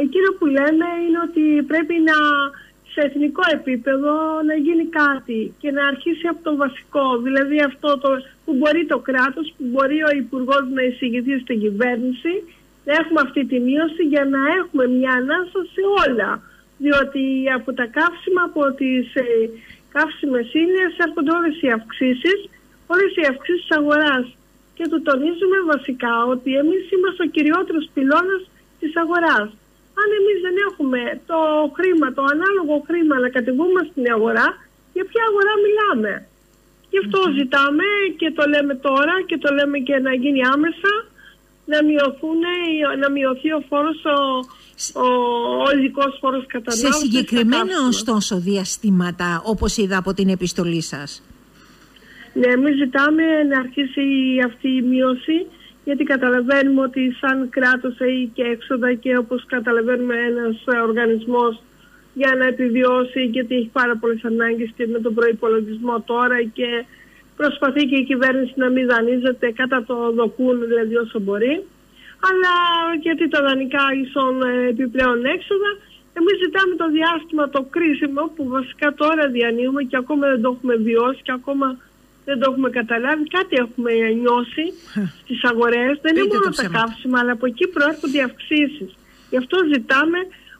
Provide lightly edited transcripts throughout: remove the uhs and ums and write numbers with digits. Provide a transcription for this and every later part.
εκείνο που λένε είναι ότι πρέπει σε εθνικό επίπεδο να γίνει κάτι και να αρχίσει από το βασικό, δηλαδή αυτό που μπορεί το κράτος, που μπορεί ο Υπουργός να εισηγηθεί στην κυβέρνηση, να έχουμε αυτή τη μείωση για να έχουμε μια ανάσα σε όλα. Διότι από τα καύσιμα, από τις καύσιμες ύλες έρχονται όλες οι αυξήσεις αγοράς. Και το τονίζουμε βασικά ότι εμείς είμαστε ο κυριότερος πυλώνας της αγοράς. Αν εμείς δεν έχουμε το χρήμα, το ανάλογο χρήμα να κατεβούμε στην αγορά, για ποια αγορά μιλάμε? Γι' αυτό ζητάμε και το λέμε τώρα και το λέμε και να γίνει άμεσα, να μειωθεί ο φόρος, ο ολικός φόρος κατανάλωσης. Σε συγκεκριμένα ωστόσο διαστήματα, όπως είδα από την επιστολή σας. Ναι, εμείς ζητάμε να αρχίσει αυτή η μείωση, γιατί καταλαβαίνουμε ότι σαν κράτος έχει και έξοδα και όπως καταλαβαίνουμε ένας οργανισμός για να επιβιώσει, γιατί έχει πάρα πολλές ανάγκες και με τον προϋπολογισμό τώρα και προσπαθεί και η κυβέρνηση να μην δανείζεται κατά το δοκούν, δηλαδή όσο μπορεί. Αλλά γιατί τα δανεικά ίσον επιπλέον έξοδα, εμείς ζητάμε το διάστημα το κρίσιμο που βασικά τώρα διανύουμε και ακόμα δεν το έχουμε βιώσει και ακόμα δεν το έχουμε καταλάβει. Κάτι έχουμε νιώσει στις αγορές. Δεν είναι μόνο τα καύσιμα, αλλά από εκεί προέρχονται οι αυξήσεις. Γι' αυτό ζητάμε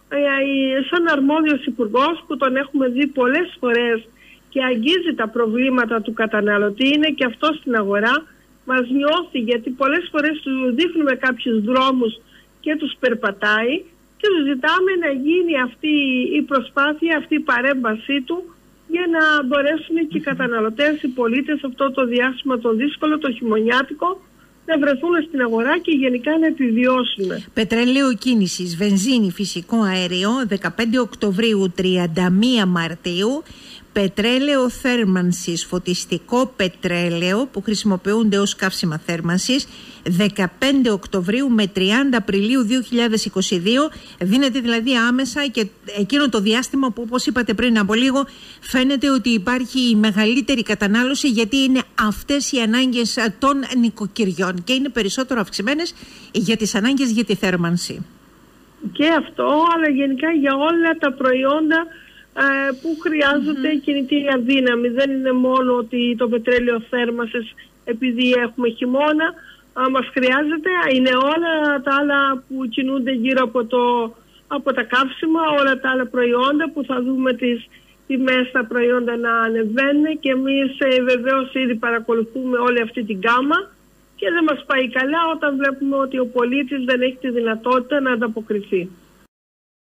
σαν αρμόδιος υπουργός που τον έχουμε δει πολλές φορές και αγγίζει τα προβλήματα του καταναλωτή, είναι και αυτό στην αγορά, μας νιώθει, γιατί πολλές φορές του δείχνουμε κάποιους δρόμους και τους περπατάει και του ζητάμε να γίνει αυτή η προσπάθεια, αυτή η παρέμβασή του για να μπορέσουν και οι καταναλωτές, οι πολίτες αυτό το διάστημα το δύσκολο, το χειμωνιάτικο, να βρεθούν στην αγορά και γενικά να επιβιώσουν. Πετρέλαιο κίνησης, βενζίνη, φυσικό αέριο, 15 Οκτωβρίου, 31 Μαρτίου. Πετρέλαιο θέρμανσης, φωτιστικό πετρέλαιο που χρησιμοποιούνται ως καύσιμα θέρμανσης, 15 Οκτωβρίου με 30 Απριλίου 2022. Δίνεται δηλαδή άμεσα και εκείνο το διάστημα που, όπως είπατε πριν από λίγο, φαίνεται ότι υπάρχει η μεγαλύτερη κατανάλωση, γιατί είναι αυτές οι ανάγκες των νοικοκυριών και είναι περισσότερο αυξημένες για τις ανάγκες για τη θέρμανση. Και αυτό, αλλά γενικά για όλα τα προϊόντα που χρειάζεται κινητήρια δύναμη. Δεν είναι μόνο ότι το πετρέλαιο θέρμανσης, επειδή έχουμε χειμώνα, μας χρειάζεται. Είναι όλα τα άλλα που κινούνται γύρω από τα καύσιμα, όλα τα άλλα προϊόντα που θα δούμε τις τιμές στα προϊόντα να ανεβαίνουν και εμείς βεβαίως ήδη παρακολουθούμε όλη αυτή την γκάμα και δεν μας πάει καλά όταν βλέπουμε ότι ο πολίτης δεν έχει τη δυνατότητα να ανταποκριθεί.